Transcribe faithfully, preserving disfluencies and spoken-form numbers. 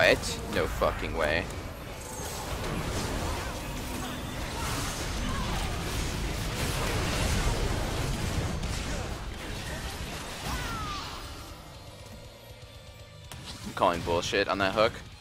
What? No fucking way. I'm calling bullshit on that hook.